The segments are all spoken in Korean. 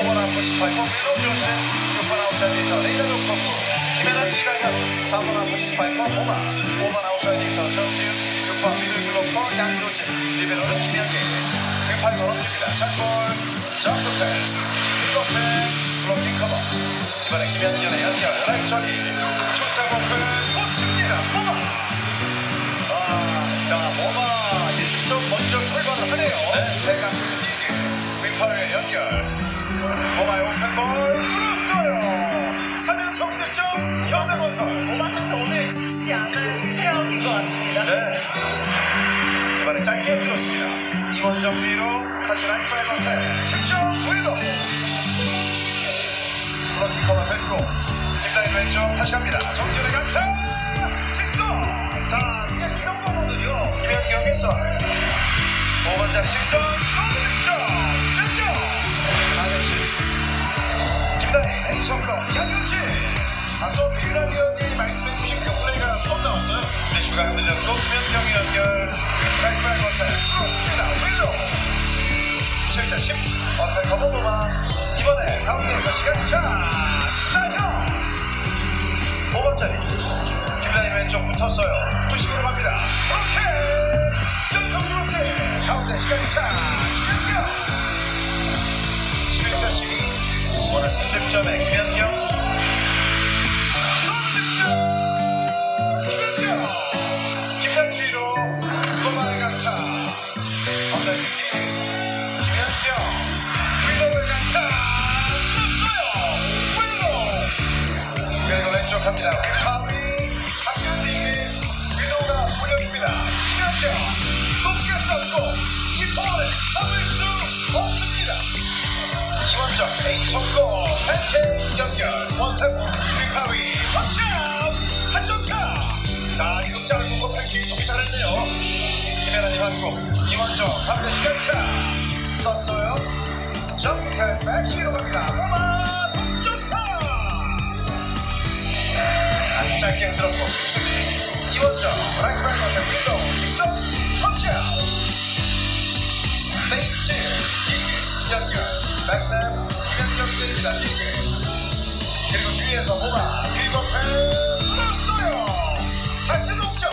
5번 아웃포지 스파이커 윌로 존슨, 6번 아웃사이드 히터 레이더 로커프, 김혜란 이다현, 4번 아웃포지 스파이커 오마, 5번 아웃사이드 히터 정지훈, 6번 미들 블로커 양효진, 리베로는 김현기, 6판 걸어줍니다. 차스볼 점프 패스, 킥오프 블로킹 커버. 이번에 김현견의 연결 라이트 처리, 투스텝 오픈 꽂힙니다. 오마. 자, 모마 1점 먼저 출발을 하네요. 네. 백강 쪽에 뛰기. 윙파의 연결. 모마의 오픈볼 뚫었어요. 3연속 득점 현대건설. 모마 선수 오늘 지치지 않은 체력인 것 같습니다. 네. 이번에 짧게 뚫었습니다. 이원정 뒤로 다시 라이트바의 컨택. 득점 위로. 블로킹 커버 됐고. 김다인 왼쪽 다시 갑니다. 정지훈의 강타. 직선. 자, 이게 이런 거거든요. 김현경의 썰. 5번 자리 직선. 쏘득점. 연결. 4대7. 김다인 A석거 양효진. 앞서 비유란 위원님이 말씀해주신 그 플레이가 처음 나왔어요. 리시브가 흔들렸고 김현경의 연결. 라이트바의 컨택. 뚫었습니다. 위로. 7대10. 어택 커버 모마. 이번에 가운데에서 시간차. 김다현. 5번 자리. 김다현 왼쪽 붙었어요. 90으로 갑니다. 브로켓. 연속 브로켓. 가운데 시간차. 김현경. 11대12. 오늘 3득점에 김현경. 쏘는 득점. 김현경. 김현기로 노마의 강타. 엉덩이 킥. 김현경. 윌로의 강타. 뚫었어요. 윌로. 그리고 왼쪽 갑니다. 윗파위. 윌로가 올려줍니다. 김현경 높게 떴고 키퍼를 잡을 수 없습니다. 이원정 A속고 팬케 연결 원스텝 윗파위 터치아웃 한 점 차. 자, 이 극장을 보고 팬케 속이 잘했네요. 김혜란이 받고 이원정 가운데 시간차 떴어요. 점프 패스 백시로 갑니다. 모마 동점타. 아주 짧게 흔들었고 수지 이원정 라이트 바이 컨택 윌로우 직선 터치아웃. 페인트 디그 연결 백스텝 김현경이 때립니다. 디그. 그리고 뒤에서 모마 빅오펜 뚫었어요. 다시 동점.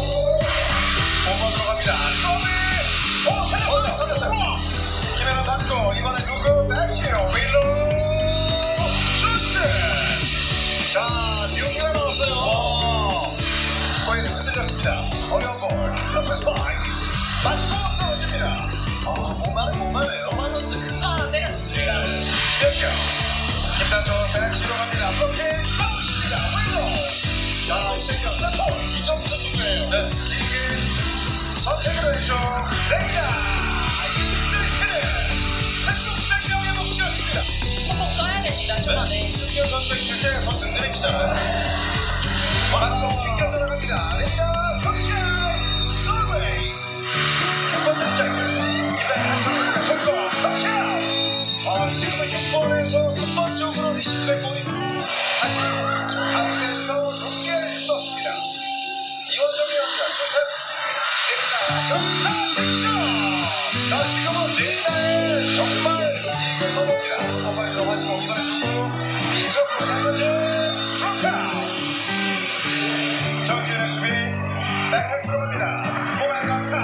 5번으로 갑니다. 서비. 오, 살렸어요. 김혜란 받고 이번에 누구 백시로 윌로우 슛. 자, 뉴기가 나왔어요. 거의 흔들렸습니다. 어려운 볼. 로프 스파이크. 맞고 떨어집니다. 모마는 모마네요. 모마 선수 큰거 때려줬습니다. 김현경. 김다솜 백시로 갑니다. 블로킹 나오십니다. 왼쪽. 자, 이생경 세포. 이 점부터 중요해요. 네. 디그. 선택으로 왼쪽. 레이나. 인셀크는 한국생명의 몫이었습니다. 꼭 써야 됩니다. 초반에. 김현 선수가 있을 때 더 든든해지잖아요. 맞고 튕겨서 나갑니다. 레이나 터치아웃. 서베이스. 6번 짧게. 김다현 한손 속도 터치아웃. 지금은 6번에서 3번 쪽으로 리시브된 볼이 다시 가운데에서 높게 떴습니다. 이원정의 연결 투스텝. 레이나 연타 득점. 자, 지금은 레이나의 정말 이걸 넘어옵니다. 오바이로 받고 이번에 누구 이석구 양효진 블록아웃. 정지훈의 수비 백패스로 갑니다. 모마의 강타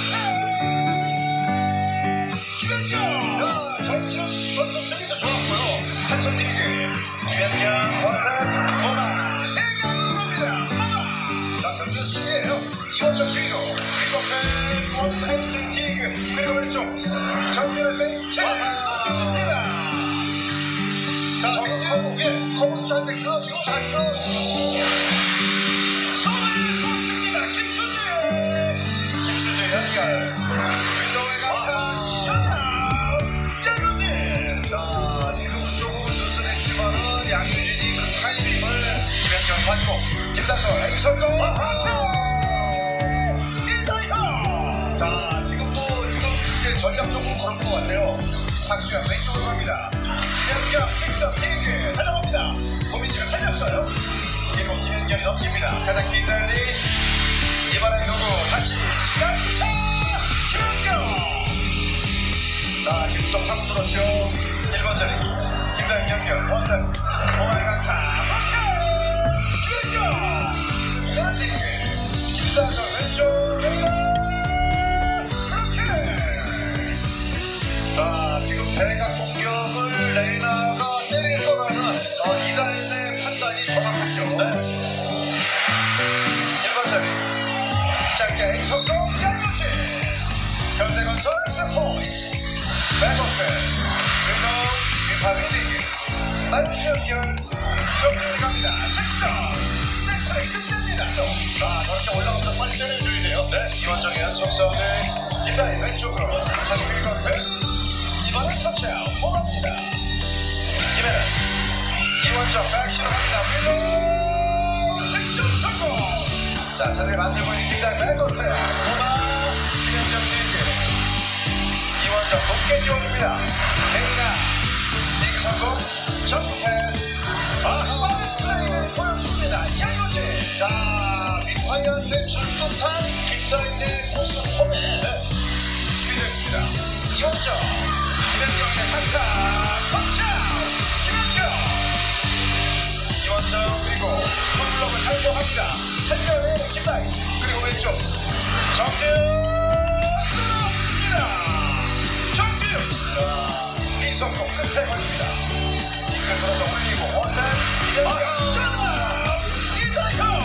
김현경. 자, 정지훈 선수 수비도 좋았고요. 한손 디그 김현경 원스텝 모마 대각으로 갑니다. 모마. 자, 경준 수비예요. 이원정 뒤로 빅오펜 원핸드 디그. 그리고 왼쪽 정지훈의 페인트 던집니다. 자, 정지훈 커브 수한테 그거 지금 사실은 손을 꽂힙니다. 김수지 연결. 윌로우의 강타 셧아웃. 양효진. 자, 지금 조금 느슨했지만은 양효진이 그 타이밍을 김현경 받고 김다솔 A석고 이다현. 자, 지금도 이제 전략적으로 그런 것 같아요. 박수현 왼쪽으로 갑니다. 김현경 직선 디그 달려갑니다. 고민지가 살렸어요. 그리고 김현경이 넘깁니다. 가장 긴 랠리. 이번엔 누구 다시 시간차 김현경. 자, 지금 또 파고 들었죠. 1번 자리 대각 공격을 레이나가 때릴 거라는 이다인의 판단이 정확하죠. 네. 1번 자리 짧게 속도 양효치 현대건설 스포이지 백업백 그리고 위파비디기 나윤수 연결 정준이 갑니다. 직선 세트를 끝냅니다. 자 저렇게 올라가면 빨리 때려줘야 돼요. 네 이원정의 속성을 김다희 왼쪽으로 다시 위급백 이번엔 터치아웃 호흡니다. 김혜란 이원정 백시로 갑니다. 밀로 득점 성공. 자 자리를 만들고 있는 김다희 백어택 호흡 김현정 뒤에 이원정 높게 띄워줍니다. 레이나 디그 성공 점프 패스 빠른 플레이를 보여줍니다. 양효진 자 빅파이한테 줄 듯한 김다희의 코스 포맨 수비됐습니다. 이원정 김현경의 강타 터치아웃 김현경 이원정 그리고 홈블럭을 달려갑니다. 살려내 김다희 그리고 왼쪽 정재훈 끊었습니다. 정재훈 이석호 끝에 걸립니다. 이끌 걸어서 올리고 원스텝 김현경 샷업 이다희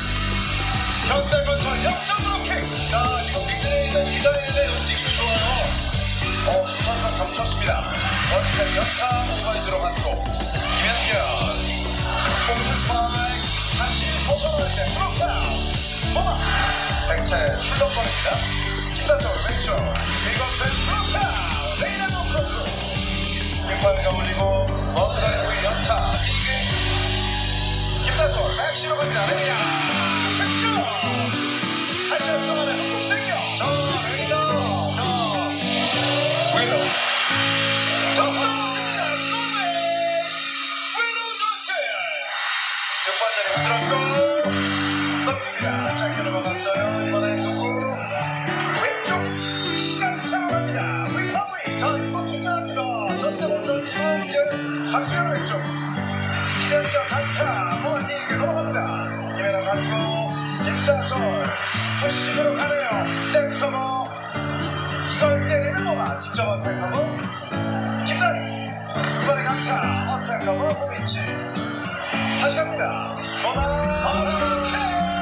현대건설 역전으로 킥. 자 지금 빅들에 있는 이다희의 움직임이 좋아요. 두 선수가 겹쳤습니다. 원스텝 연타 오바인드로 받고 김현경 오픈 스파이크 다시 벗어날 때 브로크아웃 모마 백차에 출렁거립니다. 김다솔 왼쪽 밀건백 브로크아웃 레이나노 브로크 윗발가 올리고 먼거리 후에 연타 이게 김다솔 백시로 갑니다. 레이나 득점 다시 앞서가는 한국생명 저 레이나 저 윌로 넘어졌습니다. 소메이스 윌로 존스 6번 자리 흔들었고 넘깁니다. 짧게 넘어갔어요. 이번엔 누구 왼쪽 시간차로 갑니다. 위파위 자 이거 중요합니다. 전대건설 지금 이제 박수현 왼쪽 김현경 강타 모아티에게 넘어갑니다. 김혜랑 받고 김다솔 조심으로 가네요. 넥터버 이걸 때리는 거마 직접 어택 커버 김다희 이번에 강타 어택 커버 고민치 다시 갑니다. 거마 오케이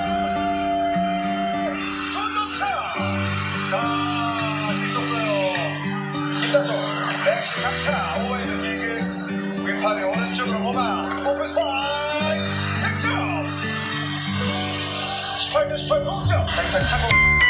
2점 차. 자 있었어요. 김다솔 백시 강타 오바이드 디그 윗팔이 오른쪽으로 거마 오픈 스파이크 득점 18대18 동점 백타 타고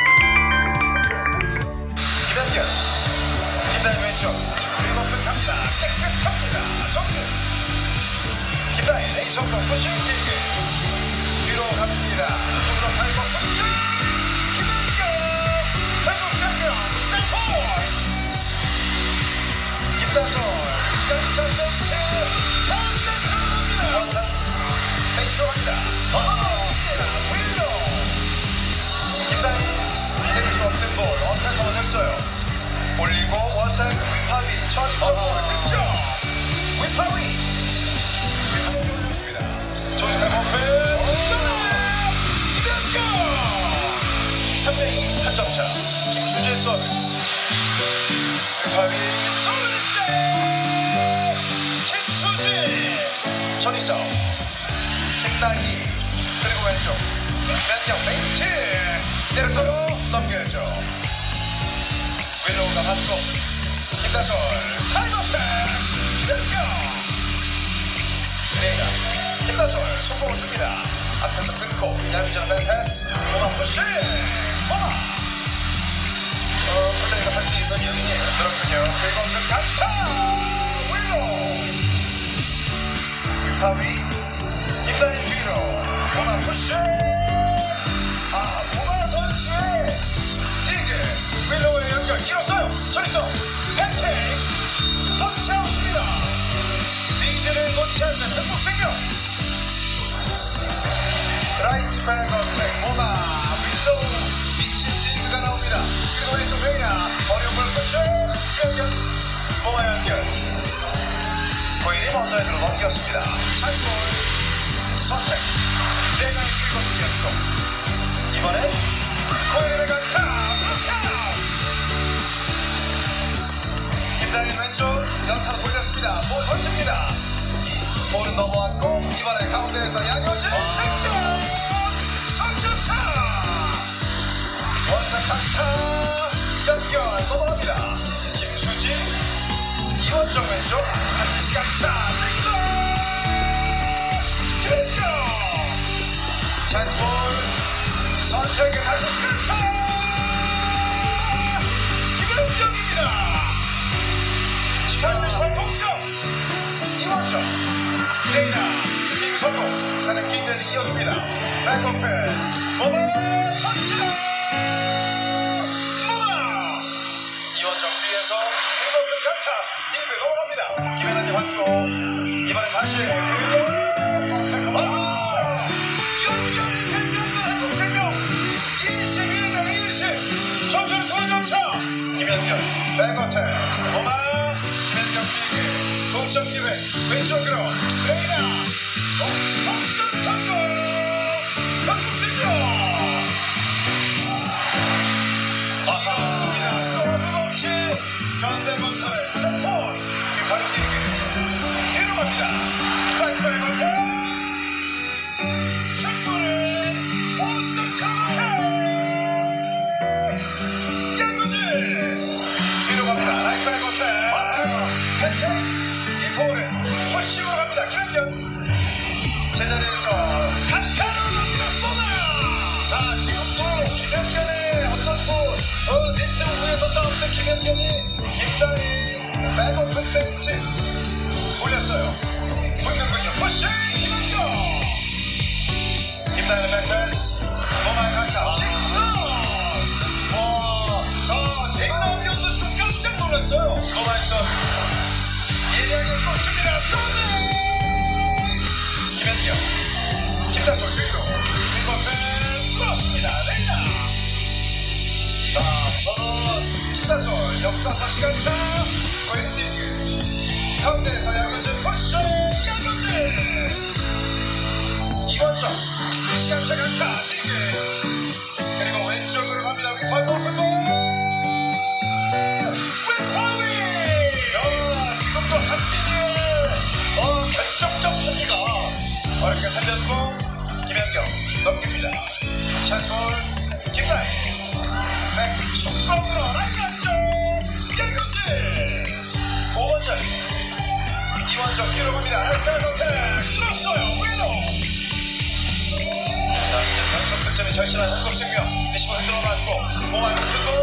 김현경 김다희 왼쪽 그리고 끝합니다. 깨끗합니다. 정준 김다희 레이서로 푸싱 길게 뒤로 갑니다. 뒤로 갈고 푸싱 김현경 한국생명 세포인트 김다솔 시간차 벤트 3세트로 갑니다. 원스탑 벤트로 갑니다. 넘어집니다. 윌로 김다희 때릴 수 없는 볼 어택하면 됐어요. 올리고 원스텝 위파위 처리서 득점 위파위 올렸습니다. 조스텝 오픈 김현경 3대2 한점차 김수재 서브 위파위 서브 득점 김수재 처리서 김다희 그리고 왼쪽 김현경 멘트 내려서 넘겨야죠. 윌로우가 받고 김다솔 타임어택 김현경 레이나 김다솔 속공을 줍니다. 앞에서 끊고 야미전 백패스 오마 푸시 오마 플레이를 할 수 있는 여인이에요. 그렇군요. 세번은 강타 윌로우 위파위 김다희 뒤로 오마 푸시 오마 선수의 디그 윌로우의 연결 길었어요. 저리서 팬케이크 터치아웃입니다. 리드를 놓지 않는 한국생명 라이트 백어택 모마 윌로우 미친 디그가 나옵니다. 그리고 왼쪽 레이나 어려운 걸 푸시 연결 모마 연결 고인이 먼저 들어 넘겼습니다. 찬스볼 선택 레이나의 뒤로 넘겼고 이번엔 고인의 강타 블루카운 김다희 왼쪽 가운데서 양효진 득점! 석점차! 원스텝 강타 연결 넘어갑니다. 김수지 이원정 왼쪽 다시 시간차 직선 김현경 찬스볼 선택에 다시 시간차 김현경입니다. 18대18 동점 이원정 레이나 팀 성공 가장 긴 랠리 이어줍니다. 백오펜 모마 터치다 모마 이원정 뒤에서 일곱번 강타 딜을 넘어갑니다. 김혜란이 받고 이번에 다시 연결이 되지 않는 한국생명 22대 20 점수는 2점 차 김현경 백어택 모마 김현경 뒤에 동점 기회 왼쪽으로 레이나 동점 성공 한국생명 이렇습니다. 서브 없이 현대건설의 세포 유파리 뛰기 뒤로 갑니다. 라이트의 건설 승부를 5세트로 양효진 뒤로 갑니다. 라이트의 건설 펜텍 이 볼을 푸싱으로 갑니다. 김현경 제자리에서 단타로 갑니다. 모마 자 지금도 김현경의 어떤 네트 위에서 싸웠던 김현경이 김다희 백오픈 벤치 올렸어요. 붙는군요. 푸싱 김현경 김다희의 백패스 모마의 강타 직선 자 대나비언도 지금 깜짝 놀랐어요. 모마의 서브 예리하게 꽂힙니다. 서브 김현경 김다솔 뒤로 백오픈 풀었습니다. 레이나 자 우선은 김다솔 역사서 시간차 왼디그 가운데에서 양효진 푸시 양효진 이원정 시간차 강타 디그 그리고 왼쪽으로 갑니다. 윗발 높은 윗발위 자 지금도 한민의 결정적 수비가 어렵게 살렸고 김현경 넘깁니다. 찬스볼 김다희 백 속공으로 라인 안쪽 양효진 5번짜리 이원정 뒤로 갑니다. 에스테르노텍 뚫었어요. 위로 자 이제 연속 득점에 절실한 한국생명 리시버 흔들어 맞고 모마를 흔들고